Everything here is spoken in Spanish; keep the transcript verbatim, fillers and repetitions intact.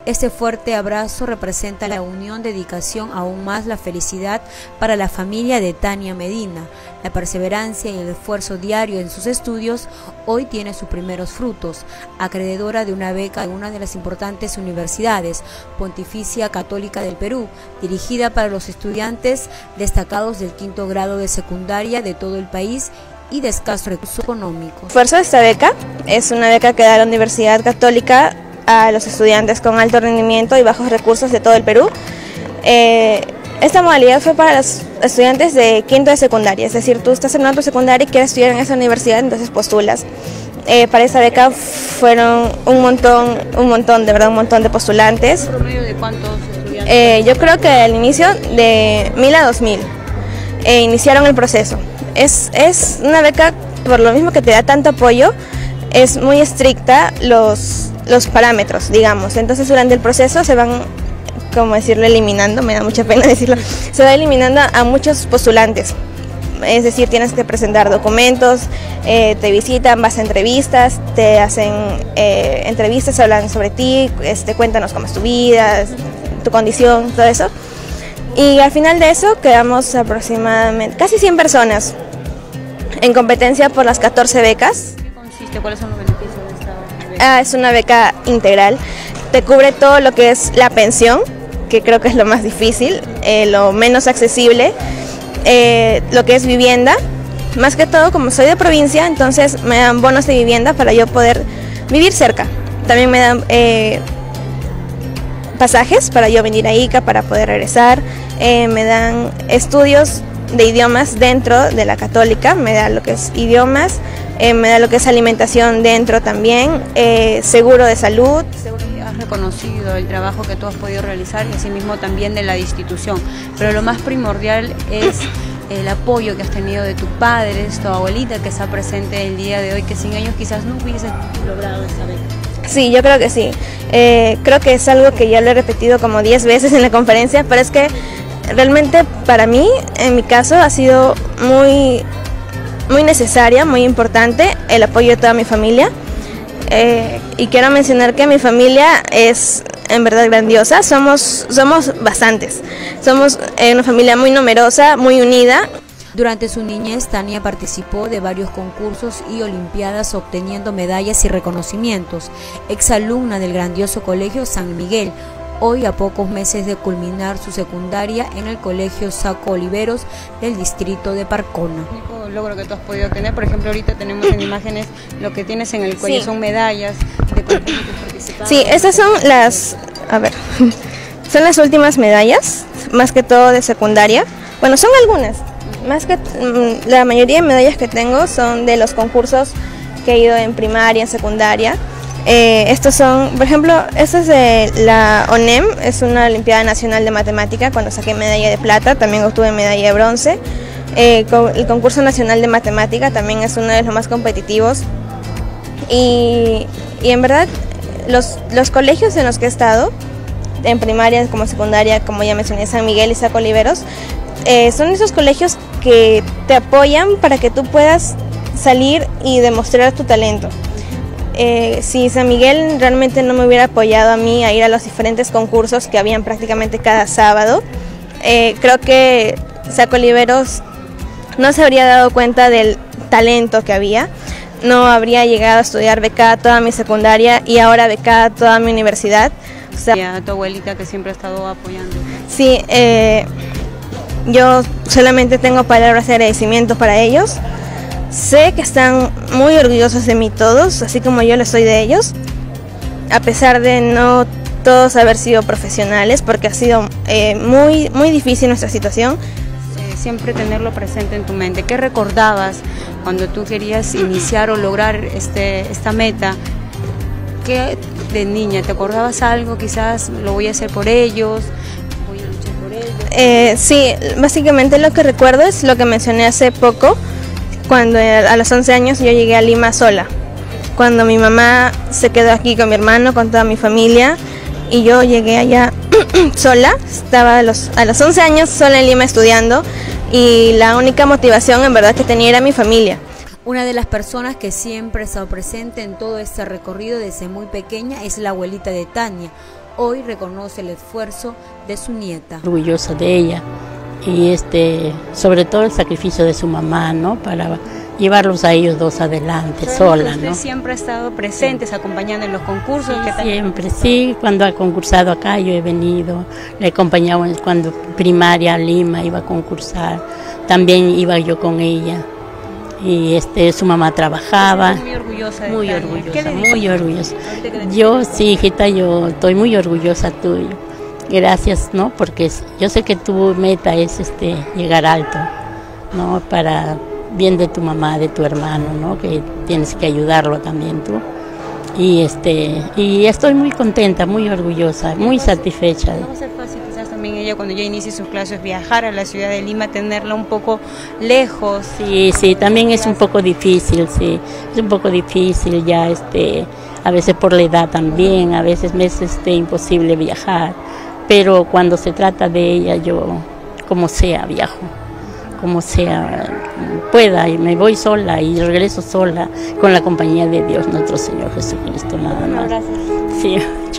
Este fuerte abrazo representa la unión, dedicación, aún más la felicidad para la familia de Tania Medina. La perseverancia y el esfuerzo diario en sus estudios hoy tiene sus primeros frutos, acreedora de una beca en una de las importantes universidades, Pontificia Católica del Perú, dirigida para los estudiantes destacados del quinto grado de secundaria de todo el país y de escaso recurso económico. Esfuerzo de esta beca es una beca que da la Universidad Católica a los estudiantes con alto rendimiento y bajos recursos de todo el Perú. Eh, esta modalidad fue para los estudiantes de quinto de secundaria, es decir, tú estás en tu secundaria y quieres estudiar en esa universidad, entonces postulas. Eh, para esta beca fueron un montón, un montón, de verdad, un montón de postulantes. ¿Un promedio de cuántos estudiantes? Eh, yo creo que al inicio de mil a dos mil eh, iniciaron el proceso. Es, es una beca, por lo mismo que te da tanto apoyo, es muy estricta los, los parámetros, digamos. Entonces durante el proceso se van, como decirlo, eliminando, me da mucha pena decirlo, se va eliminando a muchos postulantes. Es decir, tienes que presentar documentos, eh, te visitan, vas a entrevistas, te hacen eh, entrevistas, hablan sobre ti, este, cuéntanos cómo es tu vida, tu condición, todo eso. Y al final de eso quedamos aproximadamente casi cien personas en competencia por las catorce becas. ¿Qué consiste? ¿Cuáles son los beneficios de esta beca? Ah, es una beca integral, te cubre todo lo que es la pensión, que creo que es lo más difícil, eh, lo menos accesible, eh, lo que es vivienda, más que todo como soy de provincia, entonces me dan bonos de vivienda para yo poder vivir cerca. También me dan eh, pasajes para yo venir a Ica para poder regresar, eh, me dan estudios de idiomas dentro de la Católica, me da lo que es idiomas, eh, me da lo que es alimentación dentro también, eh, seguro de salud. Seguro que has reconocido el trabajo que tú has podido realizar y asimismo también de la institución, pero lo más primordial es el apoyo que has tenido de tus padres, tu abuelita que está presente el día de hoy, que sin ellos quizás no hubiesen logrado esa beca. Sí, yo creo que sí. Eh, creo que es algo que ya lo he repetido como diez veces en la conferencia, pero es que realmente para mí, en mi caso, ha sido muy, muy necesaria, muy importante el apoyo de toda mi familia. Eh, y quiero mencionar que mi familia es en verdad grandiosa, somos, somos bastantes, somos eh, una familia muy numerosa, muy unida. Durante su niñez, Tania participó de varios concursos y olimpiadas obteniendo medallas y reconocimientos. Exalumna del grandioso Colegio San Miguel, hoy a pocos meses de culminar su secundaria en el Colegio Saco Oliveros del distrito de Parcona. El único logro que tú has podido tener, por ejemplo, ahorita tenemos en imágenes lo que tienes en el cuello, sí, son medallas de concursos que participaron. Sí, estas son las, a ver, son las últimas medallas, más que todo de secundaria. Bueno, son algunas. Más que la mayoría de medallas que tengo son de los concursos que he ido en primaria, en secundaria. Eh, estos son, por ejemplo, esta es de la O N E M, es una Olimpiada Nacional de Matemática, cuando saqué medalla de plata, también obtuve medalla de bronce. Eh, el concurso nacional de matemática también es uno de los más competitivos. Y, y en verdad, los, los colegios en los que he estado, en primaria como secundaria, como ya mencioné, San Miguel y Saco Oliveros, eh, son esos colegios que te apoyan para que tú puedas salir y demostrar tu talento. Eh, si San Miguel realmente no me hubiera apoyado a mí a ir a los diferentes concursos que habían prácticamente cada sábado, eh, creo que Saco Oliveros no se habría dado cuenta del talento que había, no habría llegado a estudiar becada toda mi secundaria y ahora becada toda mi universidad. O sea, y a tu abuelita que siempre ha estado apoyando. Sí, eh, yo solamente tengo palabras de agradecimiento para ellos. Sé que están muy orgullosos de mí todos, así como yo lo estoy de ellos, a pesar de no todos haber sido profesionales, porque ha sido eh, muy, muy difícil nuestra situación. Eh, siempre tenerlo presente en tu mente. ¿Qué recordabas cuando tú querías iniciar o lograr este, esta meta? ¿Qué de niña? ¿Te acordabas algo? Quizás lo voy a hacer por ellos, voy a luchar por ellos. Eh, sí, básicamente lo que recuerdo es lo que mencioné hace poco, cuando a los once años yo llegué a Lima sola, cuando mi mamá se quedó aquí con mi hermano, con toda mi familia, y yo llegué allá sola, estaba a los, a los once años sola en Lima estudiando, y la única motivación en verdad que tenía era mi familia. Una de las personas que siempre ha estado presente en todo este recorrido desde muy pequeña es la abuelita de Tania. hoy reconoce el esfuerzo de su nieta. Orgullosa de ella y este, sobre todo el sacrificio de su mamá, ¿no? Para llevarlos a ellos dos adelante, sola, ¿no? Usted siempre ha estado presente, sí, acompañando en los concursos. Sí, ¿qué tal? Siempre, sí, cuando ha concursado acá yo he venido, le he acompañado cuando primaria a Lima iba a concursar, también iba yo con ella. Y este, su mamá trabajaba. Muy orgullosa de Muy Tania. orgullosa, muy orgullosa. Yo, sí, hijita, yo estoy muy orgullosa tuyo. Gracias, ¿no? Porque yo sé que tu meta es este llegar alto, ¿no? Para bien de tu mamá, de tu hermano, ¿no? Que tienes que ayudarlo también tú. Y este y estoy muy contenta, muy orgullosa, muy satisfecha. No va a ser fácil quizás también ella cuando ya inicie sus clases viajar a la ciudad de Lima, tenerla un poco lejos. Sí, sí, también es un poco difícil, sí, es un poco difícil ya, este, a veces por la edad también, a veces me es este, imposible viajar, pero cuando se trata de ella yo, como sea, viajo. Como sea, pueda, y me voy sola y regreso sola con la compañía de Dios, nuestro Señor Jesucristo, nada más. Gracias. Sí.